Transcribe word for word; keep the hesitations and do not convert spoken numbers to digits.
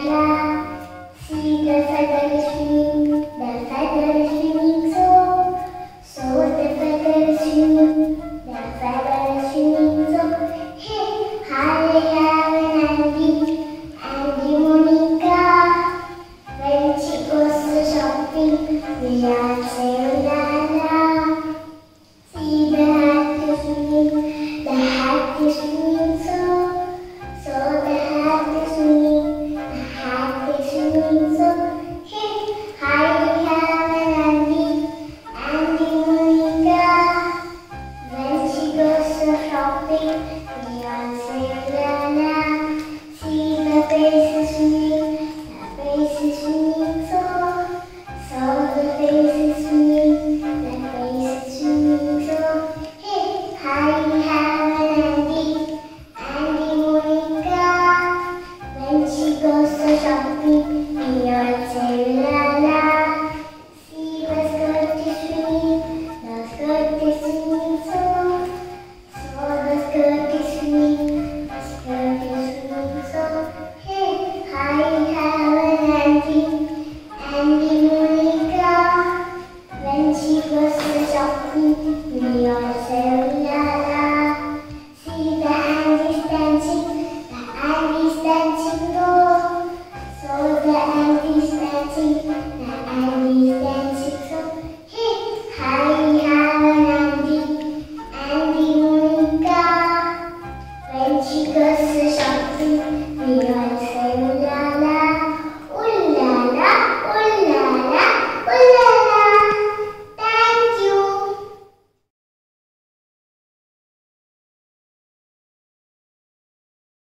See the feather is swinging, the feather is swinging so. So the feather is swinging, the feather is swinging so. Hey, I have an auntie, Aunty Monica. When she goes to shopping, we all say la la. See the hat is swinging, the hat is swinging so. So the hat is swinging, the hat is swinging so. Hey, I have an auntie, Aunty Monica. When she goes to shopping, we all say la la. See the face is swinging.